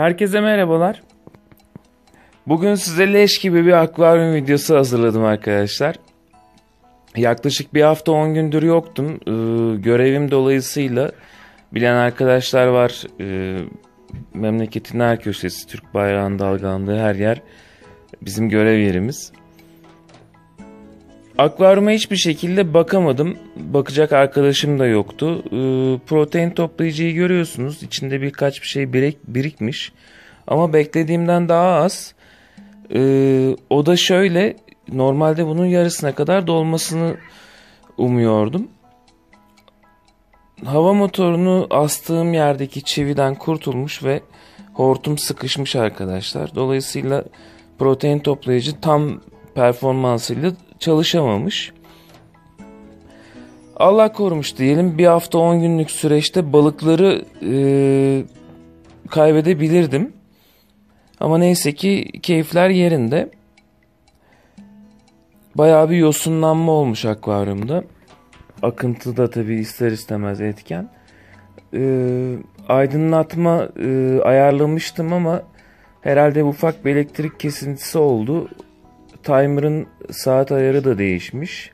Herkese merhabalar. Bugün size leş gibi bir akvaryum videosu hazırladım arkadaşlar. Yaklaşık bir hafta 10 gündür yoktum. Görevim dolayısıyla bilen arkadaşlar var. Memleketin her köşesi, Türk bayrağının dalgalandığı her yer bizim görev yerimiz. Akvaryuma hiçbir şekilde bakamadım. Bakacak arkadaşım da yoktu. Protein toplayıcıyı görüyorsunuz. İçinde birkaç bir şey birikmiş. Ama beklediğimden daha az. O da şöyle. Normalde bunun yarısına kadar dolmasını umuyordum. Hava motorunu astığım yerdeki çividen kurtulmuş ve hortum sıkışmış arkadaşlar. Dolayısıyla protein toplayıcı tam performansıyla çalışamamış. Allah korumuş diyelim, bir hafta 10 günlük süreçte balıkları kaybedebilirdim. Ama neyse ki keyifler yerinde. Bayağı bir yosunlanma olmuş akvaryumda. Akıntı da tabii ister istemez etken. Aydınlatma ayarlamıştım ama herhalde ufak bir elektrik kesintisi oldu. Timer'ın saat ayarı da değişmiş.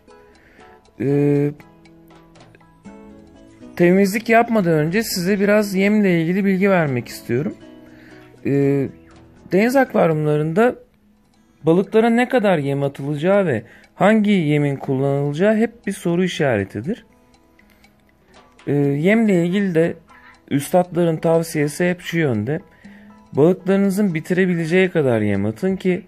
Temizlik yapmadan önce size biraz yemle ilgili bilgi vermek istiyorum. Deniz akvaryumlarında balıklara ne kadar yem atılacağı ve hangi yemin kullanılacağı hep bir soru işaretidir. Yemle ilgili de üstadların tavsiyesi hep şu yönde: balıklarınızın bitirebileceği kadar yem atın ki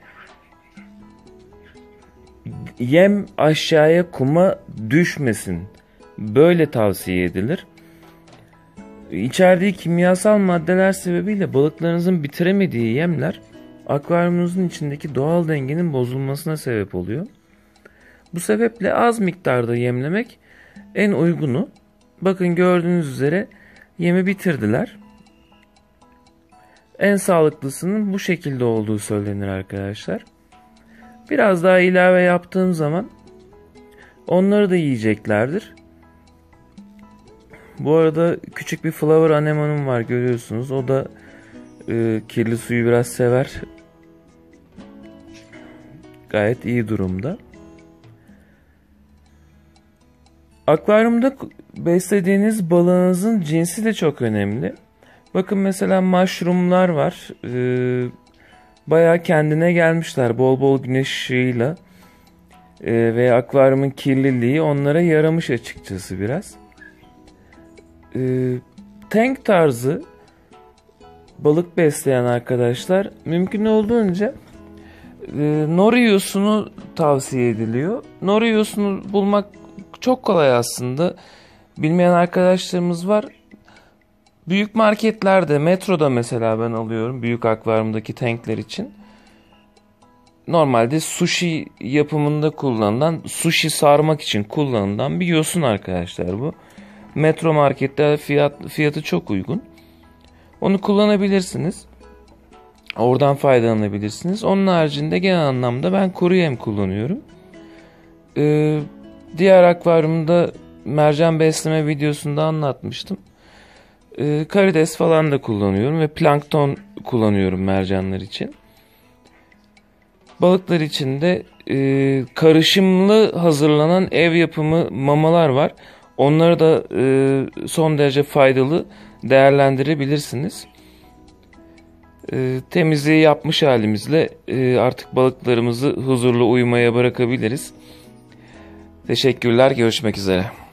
yem aşağıya, kuma düşmesin. Böyle tavsiye edilir. İçerdiği kimyasal maddeler sebebiyle balıklarınızın bitiremediği yemler akvaryumunuzun içindeki doğal dengenin bozulmasına sebep oluyor. Bu sebeple az miktarda yemlemek en uygunu. Bakın, gördüğünüz üzere yemi bitirdiler. En sağlıklısının bu şekilde olduğu söylenir arkadaşlar. Biraz daha ilave yaptığım zaman onları da yiyeceklerdir. Bu arada küçük bir flower anemonum var, görüyorsunuz. O da kirli suyu biraz sever. Gayet iyi durumda. Akvaryumda beslediğiniz balığınızın cinsi de çok önemli. Bakın mesela mushroomlar var. Bayağı kendine gelmişler, bol bol güneş ışığıyla. Ve akvaryumun kirliliği onlara yaramış açıkçası biraz. Tank tarzı balık besleyen arkadaşlar mümkün olduğunca nori yosunu tavsiye ediliyor. Nori yosunu bulmak çok kolay aslında. Bilmeyen arkadaşlarımız var. Büyük marketlerde, metroda mesela ben alıyorum büyük akvaryumdaki tankler için. Normalde sushi yapımında kullanılan, sushi sarmak için kullanılan bir yosun arkadaşlar bu. Metro markette fiyatı çok uygun. Onu kullanabilirsiniz. Oradan faydalanabilirsiniz. Onun haricinde genel anlamda ben kuru yem kullanıyorum. Diğer akvaryumda mercan besleme videosunda anlatmıştım. Karides falan da kullanıyorum ve plankton kullanıyorum mercanlar için. Balıklar için de karışımlı hazırlanan ev yapımı mamalar var. Onları da son derece faydalı değerlendirebilirsiniz. Temizliği yapmış halimizle artık balıklarımızı huzurlu uyumaya bırakabiliriz. Teşekkürler, görüşmek üzere.